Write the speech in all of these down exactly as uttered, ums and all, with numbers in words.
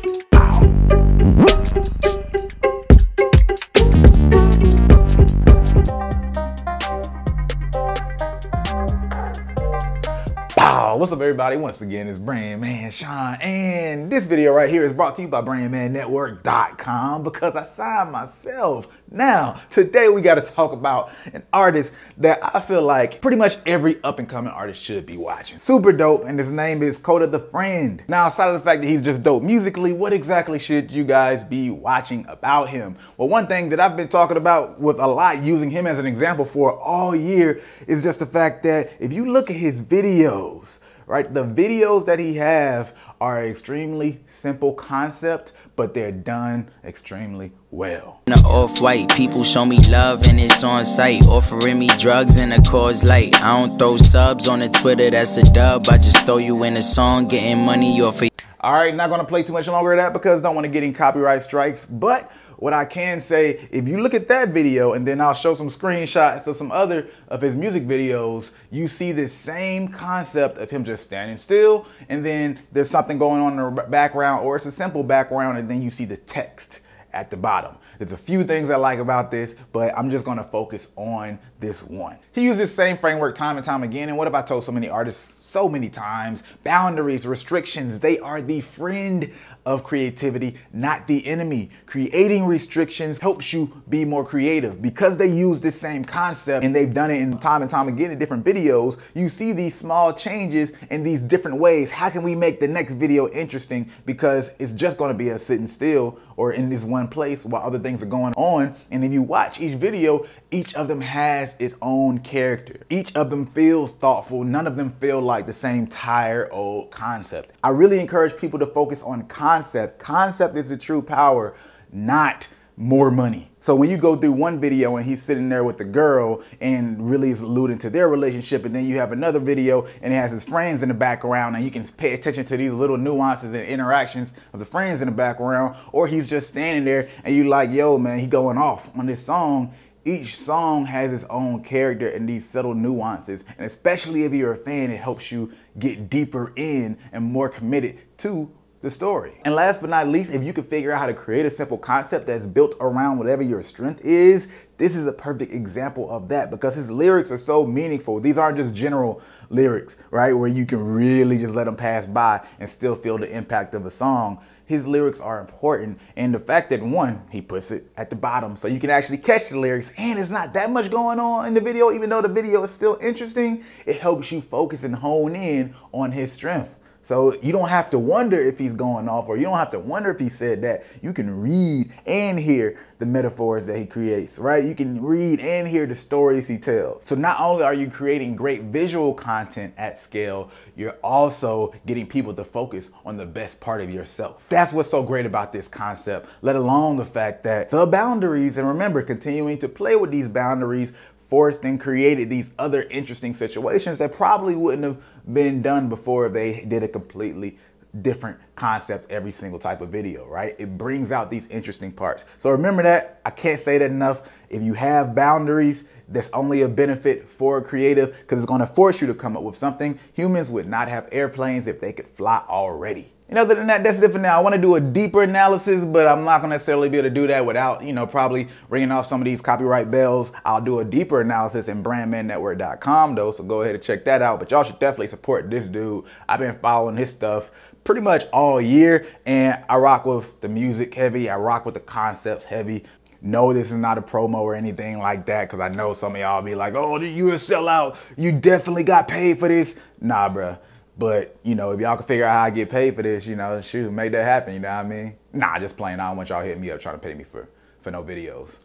What's up, everybody? Once again, it's Brandman Sean, and this video right here is brought to you by Brandman Network dot com because I signed myself. Now, today we got to talk about an artist that I feel like pretty much every up-and-coming artist should be watching. Super dope, and his name is Kota the Friend. Now, outside of the fact that he's just dope musically, what exactly should you guys be watching about him? Well, one thing that I've been talking about with a lot, using him as an example for all year, is just the fact that if you look at his videos, right, the videos that he have are extremely simple concept, but they're done extremely well. The off-white people show me love and it's on sight, offering me drugs and a cause light. I don't throw subs on the Twitter, that's a dub. I just throw you in a song, getting money off of. All right, not gonna play too much longer of that because I don't want to get any copyright strikes, but what I can say, if you look at that video and then I'll show some screenshots of some other of his music videos, you see the same concept of him just standing still, and then there's something going on in the background, or it's a simple background, and then you see the text at the bottom. There's a few things I like about this, but I'm just gonna focus on this one. He uses the same framework time and time again, and what have I told so many artists so many times? Boundaries, restrictions, they are the friend of creativity, not the enemy. Creating restrictions helps you be more creative. Because they use this same concept and they've done it in time and time again in different videos, you see these small changes in these different ways. How can we make the next video interesting? Because it's just gonna be us sitting still or in this one place while other things are going on. And if you watch each video, each of them has its own character. Each of them feels thoughtful. None of them feel like the same tired old concept. I really encourage people to focus on concept. Concept is the true power, not more money. So when you go through one video and he's sitting there with the girl and really is alluding to their relationship, and then you have another video and it has his friends in the background, and you can pay attention to these little nuances and interactions of the friends in the background, or he's just standing there and you like, yo man, he going off on this song. Each song has its own character and these subtle nuances. And especially if you're a fan, it helps you get deeper in and more committed to the story. And last but not least, if you can figure out how to create a simple concept that's built around whatever your strength is, this is a perfect example of that because his lyrics are so meaningful. These aren't just general lyrics, right? Where you can really just let them pass by and still feel the impact of a song. His lyrics are important, and the fact that, one, he puts it at the bottom so you can actually catch the lyrics, and it's not that much going on in the video, even though the video is still interesting, it helps you focus and hone in on his strength. So you don't have to wonder if he's going off, or you don't have to wonder if he said that. You can read and hear the metaphors that he creates, right? You can read and hear the stories he tells. So not only are you creating great visual content at scale, you're also getting people to focus on the best part of yourself. That's what's so great about this concept, let alone the fact that the boundaries, and remember, continuing to play with these boundaries, forced and created these other interesting situations that probably wouldn't have been done before if they did a completely different concept every single type of video, right? It brings out these interesting parts. So remember that. I can't say that enough. If you have boundaries, that's only a benefit for a creative because it's going to force you to come up with something. Humans would not have airplanes if they could fly already. And other than that, that's it for now. I want to do a deeper analysis, but I'm not going to necessarily be able to do that without, you know, probably ringing off some of these copyright bells. I'll do a deeper analysis in Brandman Network dot com though, so go ahead and check that out. But y'all should definitely support this dude. I've been following his stuff pretty much all year, and I rock with the music heavy. I rock with the concepts heavy. No, this is not a promo or anything like that, because I know some of y'all be like, oh, you a sellout. You definitely got paid for this. Nah, bruh. But, you know, if y'all can figure out how I get paid for this, you know, shoot, make that happen, you know what I mean? Nah, just playing. I don't want y'all hitting me up trying to pay me for, for no videos.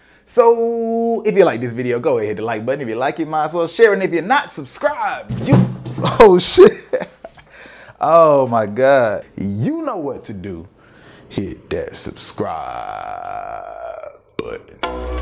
So, if you like this video, go ahead, hit the like button. If you like it, might as well share it. And if you're not subscribed, you... Oh, shit. Oh, my God. You know what to do. Hit that subscribe button.